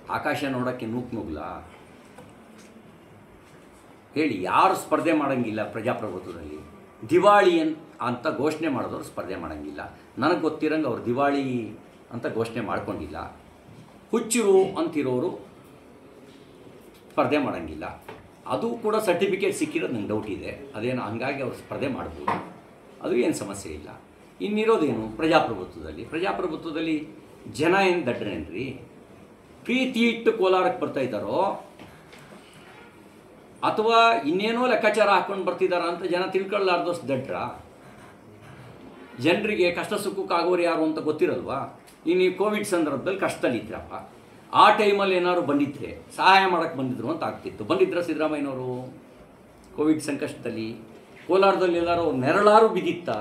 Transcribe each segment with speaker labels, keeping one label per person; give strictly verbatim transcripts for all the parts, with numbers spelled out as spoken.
Speaker 1: ಆಕಾಶ ನೋಡೋಕ್ಕೆ ನೂಕು ನುಗ್ಲ ಹೇಳಿ, ಯಾರು ಸ್ಪರ್ಧೆ ಮಾಡೋಂಗಿಲ್ಲ ಪ್ರಜಾಪ್ರಭುತ್ವದಲ್ಲಿ? ದಿವಾಳಿ ಅನ್ ಅಂತ ಘೋಷಣೆ ಮಾಡಿದವರು ಸ್ಪರ್ಧೆ ಮಾಡೋಂಗಿಲ್ಲ. ನನಗೆ ಗೊತ್ತಿರಂಗೆ ಅವ್ರು ದಿವಾಳಿ ಅಂತ ಘೋಷಣೆ ಮಾಡ್ಕೊಂಡಿಲ್ಲ. ಹುಚ್ಚರು ಅಂತಿರೋರು ಸ್ಪರ್ಧೆ ಮಾಡೋಂಗಿಲ್ಲ. ಅದು ಕೂಡ ಸರ್ಟಿಫಿಕೇಟ್ ಸಿಕ್ಕಿರೋದು ನಂಗೆ ಡೌಟ್ ಇದೆ. ಅದೇನು ಹಂಗಾಗಿ ಅವ್ರು ಸ್ಪರ್ಧೆ ಮಾಡ್ಬೋದು, ಅದು ಏನು ಸಮಸ್ಯೆ ಇಲ್ಲ. ಇನ್ನಿರೋದೇನು ಪ್ರಜಾಪ್ರಭುತ್ವದಲ್ಲಿ? ಪ್ರಜಾಪ್ರಭುತ್ವದಲ್ಲಿ ಜನ ಏನು ದಡ್ರೇನ್ರಿ? ಪ್ರೀತಿ ಇಟ್ಟು ಕೋಲಾರಕ್ಕೆ ಬರ್ತಾಯಿದ್ದಾರೋ ಅಥವಾ ಇನ್ನೇನೋ ಲೆಕ್ಕಾಚಾರ ಹಾಕ್ಕೊಂಡು ಬರ್ತಿದ್ದಾರ ಅಂತ ಜನ ತಿಳ್ಕೊಳ್ಳಾರ್ದಷ್ಟು ದಡ್ರ? ಜನರಿಗೆ ಕಷ್ಟ ಸುಖಕ್ಕಾಗೋರು ಯಾರು ಅಂತ ಗೊತ್ತಿರಲ್ವಾ? ಇನ್ನು ಈ ಕೋವಿಡ್ ಸಂದರ್ಭದಲ್ಲಿ ಕಷ್ಟದಲ್ಲಿದ್ರಪ್ಪ, ಆ ಟೈಮಲ್ಲಿ ಏನಾದ್ರು ಬಂದಿದ್ರೆ ಸಹಾಯ ಮಾಡೋಕ್ಕೆ ಬಂದಿದ್ರು ಅಂತ ಆಗ್ತಿತ್ತು. ಬಂದಿದ್ರ ಸಿದ್ದರಾಮಯ್ಯನವರು ಕೋವಿಡ್ ಸಂಕಷ್ಟದಲ್ಲಿ? ಕೋಲಾರದಲ್ಲಿ ಎಲ್ಲರೂ ನೆರಳಾರು ಬಿದ್ದಿತ್ತಾ?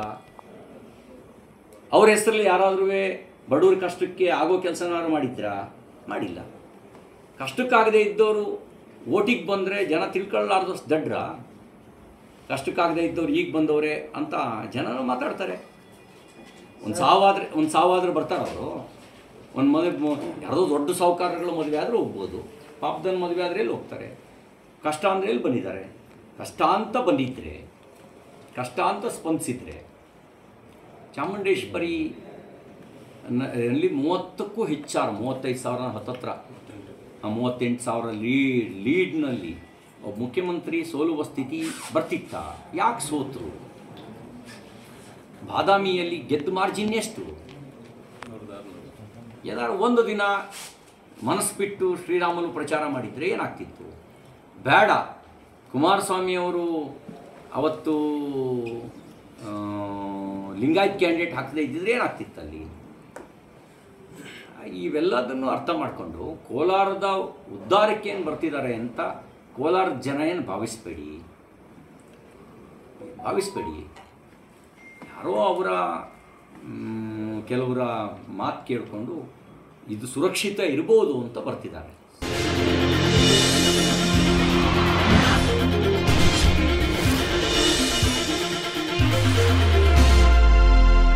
Speaker 1: ಅವ್ರ ಹೆಸರಲ್ಲಿ ಯಾರಾದ್ರೂ ಬಡವ್ರ ಕಷ್ಟಕ್ಕೆ ಆಗೋ ಕೆಲಸನಾರು ಮಾಡಿದ್ರಾ? ಮಾಡಿಲ್ಲ. ಕಷ್ಟಕ್ಕಾಗದೇ ಇದ್ದವರು ಓಟಿಗೆ ಬಂದರೆ ಜನ ತಿಳ್ಕೊಳ್ಳಾರ್ದಷ್ಟು ದಡ್ರ? ಕಷ್ಟಕ್ಕಾಗದೇ ಇದ್ದವ್ರು ಈಗ ಬಂದವರೇ ಅಂತ ಜನನೂ ಮಾತಾಡ್ತಾರೆ. ಒಂದು ಸಾವಾದರೆ ಒಂದು ಸಾವಾದರೂ ಬರ್ತಾರೆ ಅವರು. ಒಂದು ಮದುವೆ ಯಾವುದೋ ದೊಡ್ಡ ಸಾಹುಕಾರಗಳು ಮದುವೆ ಆದರೂ ಹೋಗ್ಬೋದು, ಪಾಪದನ್ನ ಮದುವೆ ಆದರೆ ಎಲ್ಲಿ ಹೋಗ್ತಾರೆ? ಕಷ್ಟ ಅಂದರೆ ಎಲ್ಲಿ ಬಂದಿದ್ದಾರೆ? ಕಷ್ಟ ಅಂತ ಬಂದಿದ್ದರೆ, ಕಷ್ಟ ಅಂತ ಸ್ಪಂದಿಸಿದರೆ ಚಾಮುಂಡೇಶ್ವರಿ ಅಲ್ಲಿ ಮೂವತ್ತಕ್ಕೂ ಹೆಚ್ಚಾರು ಮೂವತ್ತೈದು ಸಾವಿರ ಹತ್ತತ್ರ ಮೂವತ್ತೆಂಟು ಸಾವಿರ ಲೀಡ್ ಲೀಡ್ನಲ್ಲಿ ಒಬ್ಬ ಮುಖ್ಯಮಂತ್ರಿ ಸೋಲುವ ಸ್ಥಿತಿ ಬರ್ತಿತ್ತ? ಯಾಕೆ ಸೋತರು? ಬಾದಾಮಿಯಲ್ಲಿ ಗೆದ್ದ ಮಾರ್ಜಿನ್ ಎಷ್ಟು? ಏನಾದ್ರು ಒಂದು ದಿನ ಮನಸ್ಸು ಬಿಟ್ಟು ಶ್ರೀರಾಮನು ಪ್ರಚಾರ ಮಾಡಿದರೆ ಏನಾಗ್ತಿತ್ತು? ಬೇಡ, ಕುಮಾರಸ್ವಾಮಿಯವರು ಅವತ್ತು ಲಿಂಗಾಯತ್ ಕ್ಯಾಂಡಿಡೇಟ್ ಹಾಕದೇ ಇದ್ದಿದ್ರೆ ಏನಾಗ್ತಿತ್ತು ಅಲ್ಲಿ? ಇವೆಲ್ಲದನ್ನು ಅರ್ಥ ಮಾಡಿಕೊಂಡು ಕೋಲಾರದ ಉದ್ಧಾರಕ್ಕೆ ಏನು ಬರ್ತಿದ್ದಾರೆ ಅಂತ ಕೋಲಾರದ ಜನ ಏನು ಭಾವಿಸ್ಬೇಡಿ ಭಾವಿಸ್ಬೇಡಿ ಯಾರೋ ಅವರ ಕೆಲವರ ಮಾತು ಕೇಳಿಕೊಂಡು ಇದು ಸುರಕ್ಷಿತ ಇರ್ಬೋದು ಅಂತ ಬರ್ತಿದ್ದಾರೆ.